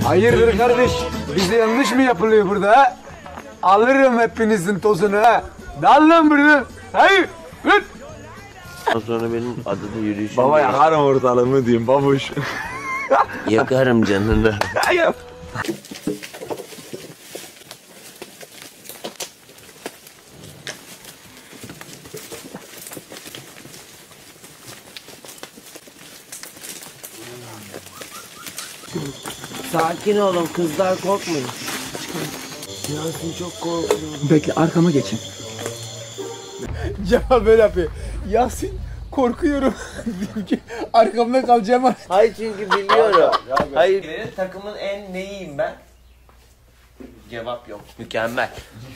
Hayırdır kardeş? Bize yanlış mı yapılıyor burada ha? Alırım hepinizin tozunu ha. Dal lan buradan. Hayır. Lüt. Sonra benim adada yürüyüşüm. Baba yakarım ortalığımı diyeyim babuş. Yakarım canını. Sakin olun kızlar, korkmayın. Yasin çok korkuyorum. Bekle arkama geçin. Cemal böyle yapıyor. Yasin korkuyorum. Arkamda kalacağım. Hayır çünkü biliyorum. Hayır. Takımın en neyiyim ben? Cevap yok. Mükemmel.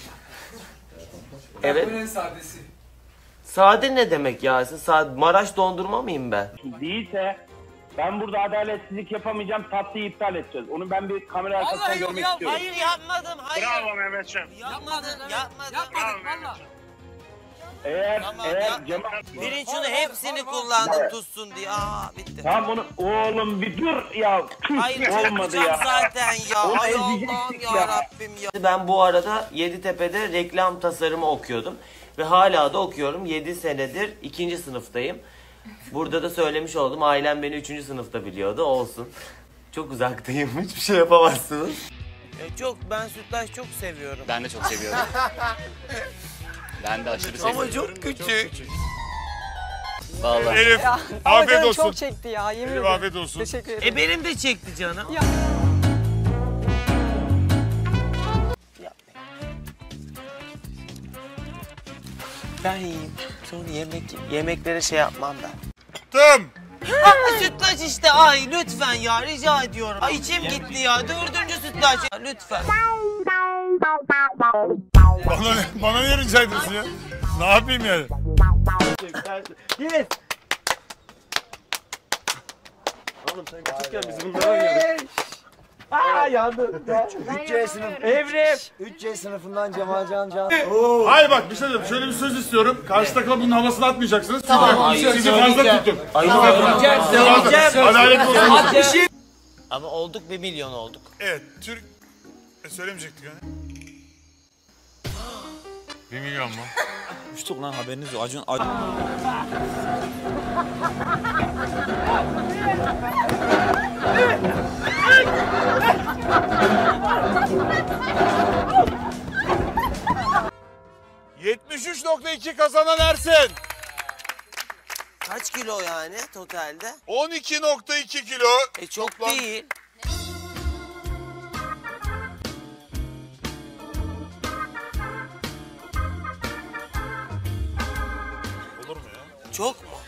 Evet. En sadesi. Sade ne demek Yasin? Maraş dondurma mıyım ben? Değilse ben burada adaletsizlik yapamayacağım, tatlıyı iptal edeceğiz. Onu ben bir kamera arkasına görmek istiyorum. Hayır yapmadım. Hayır. Bravo Mehmetciğim. Yapmadım. Bravo Mehmetciğim. Eğer Cemal... Verin şunu, hepsini kullandım tutsun diye. Bitti. Tamam bunu oğlum bir dur ya. Hayır olmadı ya. zaten ya. Onu Ay Allah'ım ezecektik ya ya. Rabbim ya. Ben bu arada Yeditepe'de reklam tasarımı okuyordum. Ve hala da okuyorum. 7 senedir 2. sınıftayım. Burada da söylemiş oldum. Ailem beni 3. sınıfta biliyordu. Olsun. Çok uzaktayım. Hiçbir şey yapamazsınız. Ben sütlaç çok seviyorum. Ben de çok seviyorum. Ben de aşırı seviyorum. Ama çok küçük. Vallahi. Elif, afiyet olsun. Çok çekti ya, yemin ederim. Afiyet olsun. Teşekkür ederim. Benim de çekti canım. Ya. Ben yiyeyim. Sonra yemeklere şey yapmam ben. Tım. Sütlaç işte. Ay lütfen ya, rica ediyorum. Ay içim gitti ya. 4. sütlaç ya, lütfen. Bana ne rica ediyorsun ya? Ne yapayım yani? Yes. Oğlum sen küçükken biz bunları oynuyorduk. Yandım. 3C sınıf. Evrim. 3C sınıfından Cemal Can. Hayır bak bir şey diyeyim. Şöyle bir söz istiyorum. Karşı takıma bunun havasını atmayacaksınız. Tamam. Sizi fazla tutun. Söyleyeceğim. Adalet olsun. Ama olduk, 1 milyon olduk. Evet. Türk... Söylemeyecektik hani. 1 milyon mu? Uçtuk lan, haberiniz yok. Acun. 73.2 kazanan Ersin. Kaç kilo yani totalde? 12.2 kilo. Çok değil. Olur mu ya? Çok mu?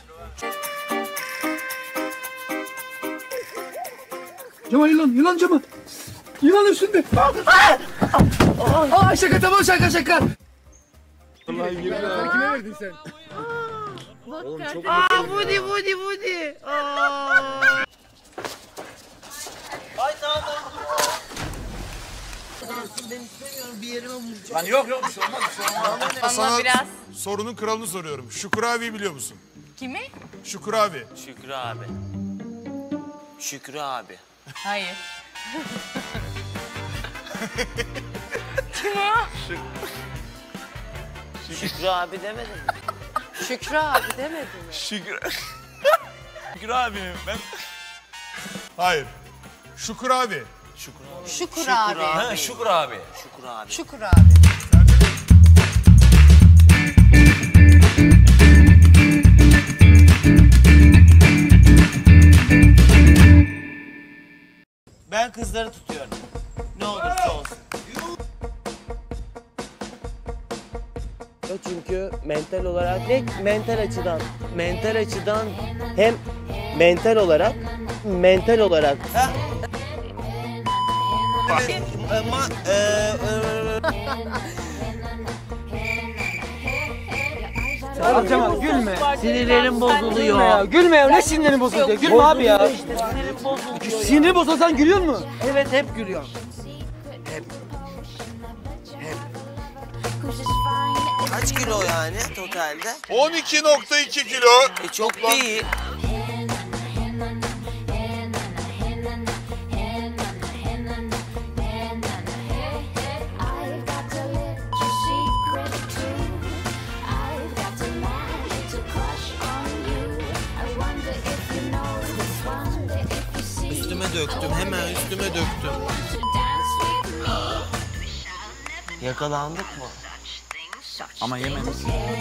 Cemal yılan Cemal. Yılan üstünde. Şaka tamam şaka. Kime verdin sen? Oğlum çok Budi. Ay tamam. Ben istemiyorum, bir yerime vuracağım. Lan yok bir şey olmaz. Ama biraz. Sorunun kralını soruyorum. Şükrü abiyi biliyor musun? Kimi? Şükrü abi. Şükrü abi. Hayır. Kim o? Şükrü abi demedin mi? Şükrü abi demedin mi? Şükrü abi ben... Hayır. Şükrü abi. Şükrü abi. Şükrü abi. Şükrü abi. Ben kızları tutuyorum. Ne olursa olsun. Çünkü mental olarak mental açıdan hem mental olarak Cemal gülme. sinirlerim bozuluyor. Gülme ya. Ne sinirin bozuldu ya? Gülme abi ya. Sinirim bozuluyor. Siniri bozulsan gülüyor mu? Evet, hep gülüyorum. Kaç kilo yani totalde? 12.2 kilo. Çok değil. döktüm. Hemen üstüme döktüm. Yakalandık mı? Ama yemedim.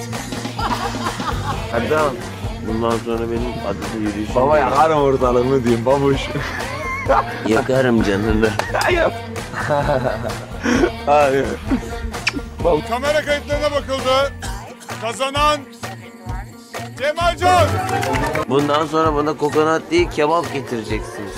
Erdem. Bundan sonra benim adada yürüyüşüm. Baba yakarım ortalığını diyeyim babuş. Yakarım canını. Hayır. Kamera kayıtlarına bakıldı. Kazanan Cemalcan. Bundan sonra bana kokonat değil kebap getireceksiniz.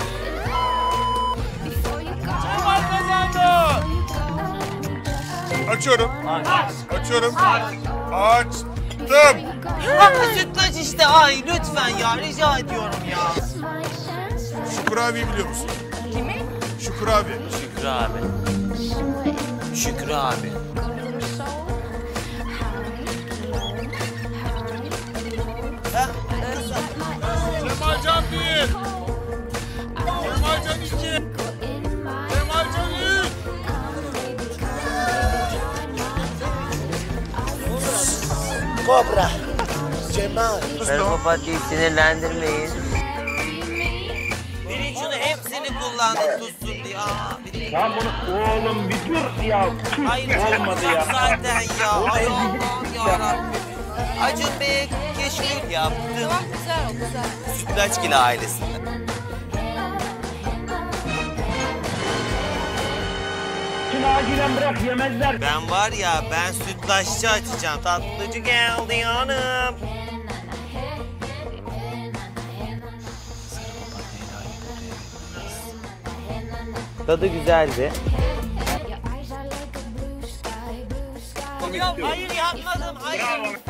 Cemal kazandı. Açıyorum. Açıyorum. Açtım. Sütlaç işte. Ay lütfen ya. Rica ediyorum ya. Şükrü abi biliyor musun? Kimi? Şükrü abi. Şükrü abi. Şükrü abi. Cemalcan 1. Cemalcan 2. Cemalcan 3. Kobra. Cemal. Fermopatiyi sinirlendirmeyin. Biri şunu hepsini kullandı tutsun diye. Tamam bunu oğlum bir dur ya. Hayır Olmadı ya. zaten ya. Ay Allah'ım yarabbim. Acun Bey keşkül yaptım. Tamam güzel o güzel. Sütlaçgil ailesinde. Şunu acilen bırak yemezler. Ben var ya ben sütlaççı açacağım. Tatlıcı geldi hanım. Tadı güzeldi. Ya hayır yapmadım. Hayır.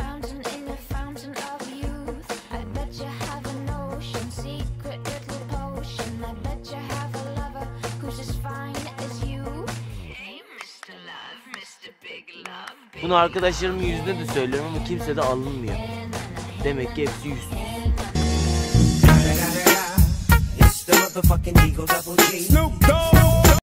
Bunu arkadaşlarımın yüzüne de söylüyorum ama kimse de alınmıyor. Demek ki hepsi yüzsüz. It's the motherfucking Eagle Double G. Snoop Dogg.